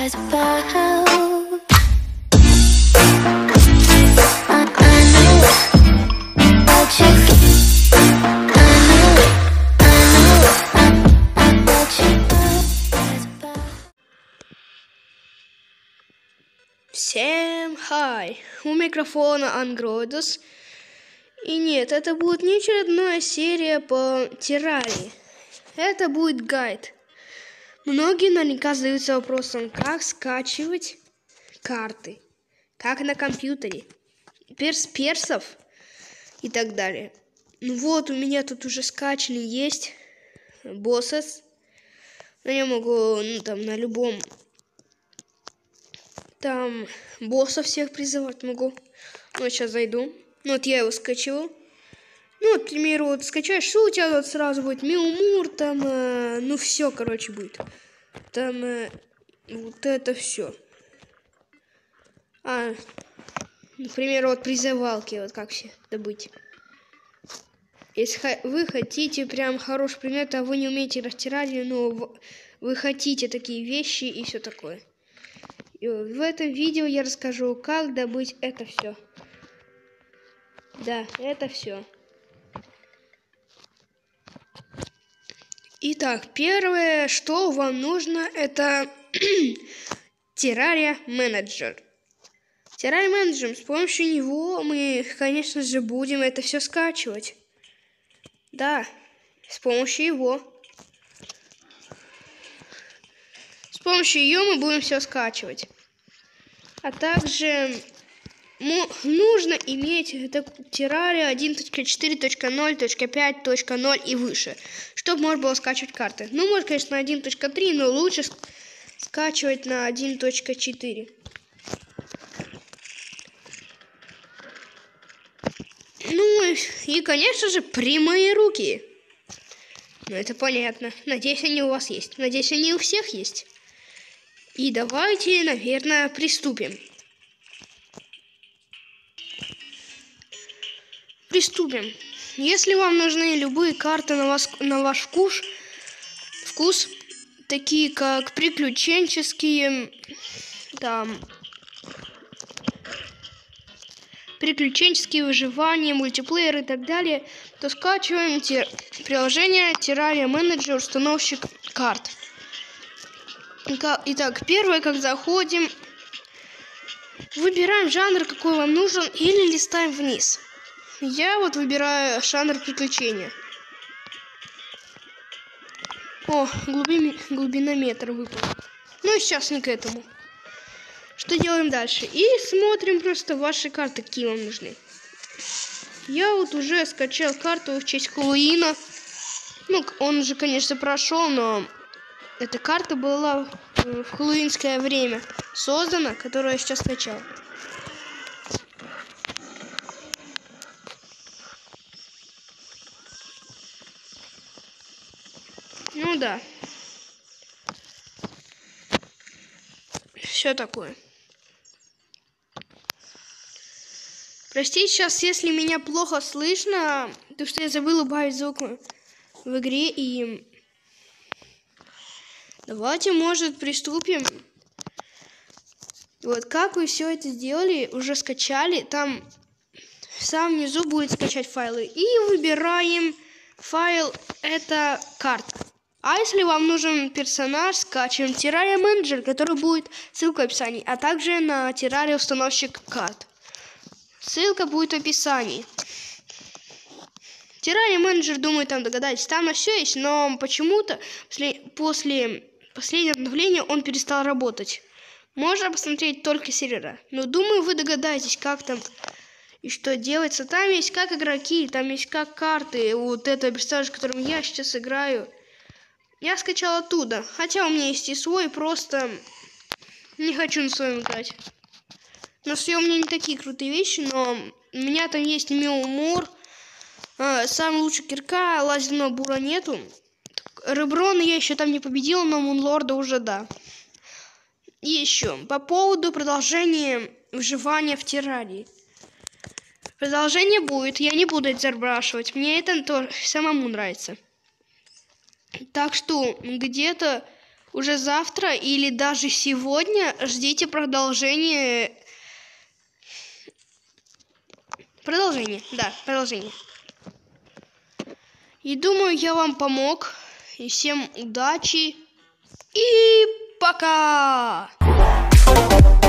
lies about. Всем хай! У микрофона Андроидус. И нет, это будет не очередная серия по террарии. Это будет гайд. Многие наверняка задаются вопросом, как скачивать карты. Как на компьютере. Персов и так далее. Ну вот, у меня тут уже скачаны есть Bosses. Но я могу, на любом... Там боссов всех призывать могу. Вот сейчас зайду. Вот я его скачивал. Вот, к примеру, вот скачаешь, что у тебя вот сразу будет? Миумур, там, все, короче, будет. Там, вот это все. Например, вот призывалки, вот как все добыть. Если вы хотите прям хороший предмет, а вы не умеете растирать, но вы хотите такие вещи и все такое. И в этом видео я расскажу, как добыть это все. Да, это все. Итак, первое, что вам нужно, это Terraria Manager. Terraria Manager, с помощью него мы, конечно же, будем это все скачивать. Да, с помощью его. С помощью ее мы будем все скачивать. А также нужно иметь Terraria 1.4.0.5.0 и выше, чтобы можно было скачивать карты. Ну, может, конечно, на 1.3, но лучше скачивать на 1.4. Ну, и, конечно же, прямые руки. Ну, это понятно. Надеюсь, они у вас есть. Надеюсь, они у всех есть. И давайте, наверное, приступим. Если вам нужны любые карты на ваш вкус, такие как приключенческие, приключенческие выживания, мультиплеер и так далее, то скачиваем приложение Terraria Manager, установщик карт. Итак, первое, как заходим, выбираем жанр, какой вам нужен, или листаем вниз. Я вот выбираю жанр приключения. О, глубинометр выпал. Ну и сейчас не к этому. Что делаем дальше? И смотрим просто ваши карты, какие вам нужны. Я вот уже скачал карту в честь Хэллоуина. Ну, он уже, конечно, прошел, но эта карта была в хэллоуинское время создана, которую я сейчас скачал. Ну да. Все такое. Простите сейчас, если меня плохо слышно, потому что я забыл убавить звук в игре. И давайте, может, приступим. Вот как вы все это сделали, уже скачали, там в самом низу будет скачать файлы. И выбираем файл, это карта. А если вам нужен персонаж, скачиваем Terraria Manager, который будет ссылка в описании, а также на Terraria установщик карт. Ссылка будет в описании. Terraria Manager, думаю, там догадаетесь, там на все есть, но почему-то после последнего обновления он перестал работать. Можно посмотреть только сервера. Но думаю, вы догадаетесь, как там и что делается. Там есть как игроки, там есть как карты. Вот это персонаж, которым я сейчас играю. Я скачал оттуда. Хотя у меня есть и свой, просто не хочу на своем играть. На своем у меня не такие крутые вещи, но у меня там есть Миумур. Самый лучший кирка, лазерного бура нету. Реброна я еще там не победил, но Мунлорда уже да. И еще, по поводу продолжения выживания в террарии. Продолжение будет, я не буду это запрашивать, мне это тоже самому нравится. Так что где-то уже завтра или даже сегодня ждите продолжение. Продолжение. И думаю, я вам помог. И всем удачи. И пока!